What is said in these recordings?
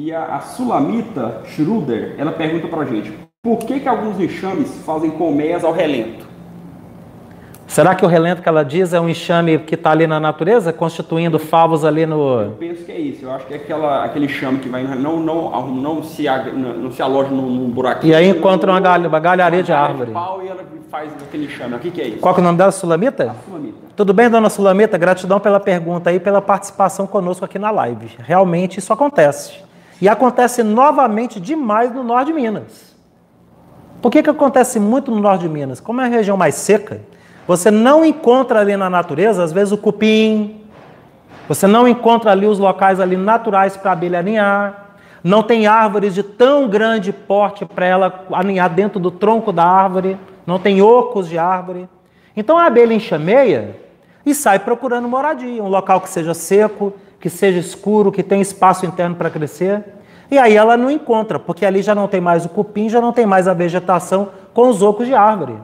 E a Sulamita Schroeder, ela pergunta pra gente, por que alguns enxames fazem colmeias ao relento? Será que o relento que ela diz é um enxame que está ali na natureza, constituindo favos ali no... Eu penso que é isso. Eu acho que é aquele enxame que vai não se aloja num buraquinho. E aí encontra uma galharia de árvore. De pau, e ela faz aquele enxame. O que é isso? Qual que é o nome dela? Sulamita? A Sulamita. Tudo bem, dona Sulamita? Gratidão pela pergunta e pela participação conosco aqui na live. Realmente isso acontece. E acontece novamente demais no norte de Minas. Por que acontece muito no norte de Minas? Como é a região mais seca, você não encontra ali na natureza, às vezes, o cupim, você não encontra ali os locais ali naturais para a abelha aninhar, não tem árvores de tão grande porte para ela aninhar dentro do tronco da árvore, não tem ocos de árvore. Então a abelha enxameia e sai procurando moradia, um local que seja seco, que seja escuro, que tenha espaço interno para crescer. E aí ela não encontra, porque ali já não tem mais o cupim, já não tem mais a vegetação com os ocos de árvore.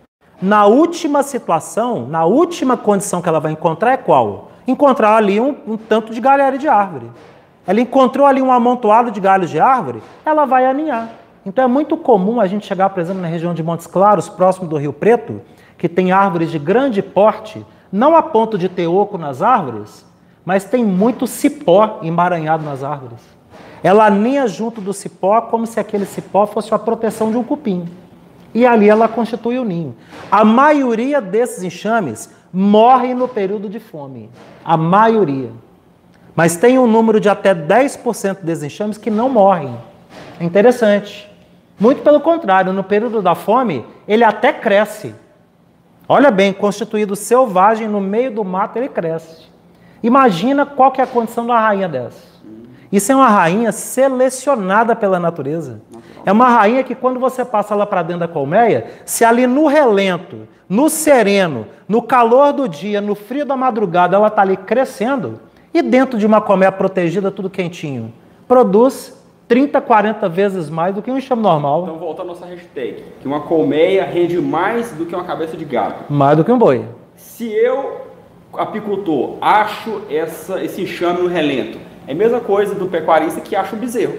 Na última situação, na última condição que ela vai encontrar é qual? Encontrar ali um tanto de galharia de árvore. Ela encontrou ali um amontoado de galhos de árvore, ela vai aninhar. Então é muito comum a gente chegar, por exemplo, na região de Montes Claros, próximo do Rio Preto, que tem árvores de grande porte, não a ponto de ter oco nas árvores, mas tem muito cipó emaranhado nas árvores. Ela aninha junto do cipó como se aquele cipó fosse a proteção de um cupim. E ali ela constitui o ninho. A maioria desses enxames morre no período de fome. A maioria. Mas tem um número de até 10% desses enxames que não morrem. É interessante. Muito pelo contrário, no período da fome, ele até cresce. Olha bem, constituído selvagem no meio do mato, ele cresce. Imagina qual que é a condição de uma rainha dessa. Isso é uma rainha selecionada pela natureza. É uma rainha que quando você passa lá para dentro da colmeia, se ali no relento, no sereno, no calor do dia, no frio da madrugada, ela está ali crescendo, e dentro de uma colmeia protegida, tudo quentinho, produz 30, 40 vezes mais do que um enxame normal. Então volta a nossa hashtag, que uma colmeia rende mais do que uma cabeça de gado. Mais do que um boi. Se eu, apicultor, acho esse enxame no relento, é a mesma coisa do pecuarista que acha o bezerro.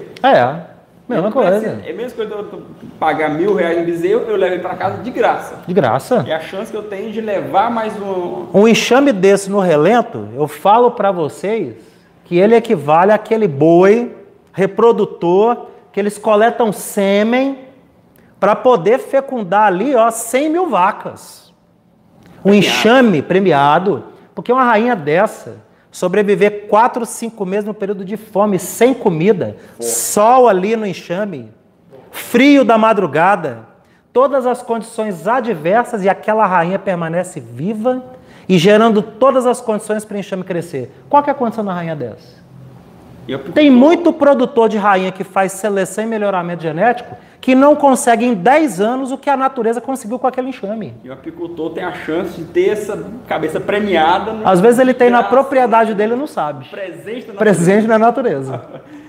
Mesma coisa. É a mesma coisa de eu pagar R$1.000 em bezerro, eu levo ele para casa de graça. De graça. É a chance que eu tenho de levar mais um enxame desse no relento, eu falo para vocês que ele equivale àquele boi reprodutor que eles coletam sêmen para poder fecundar ali 100 mil vacas. Um enxame premiado, porque uma rainha dessa sobreviver 4, 5 meses no período de fome, sem comida, sol ali no enxame, frio da madrugada, todas as condições adversas e aquela rainha permanece viva e gerando todas as condições para o enxame crescer. Qual que é a condição da rainha dessa? Tem muito produtor de rainha que faz seleção e melhoramento genético que não consegue em 10 anos o que a natureza conseguiu com aquele enxame. E o apicultor tem a chance de ter essa cabeça premiada. Às vezes ele tem na propriedade dele e não sabe. Presente na natureza.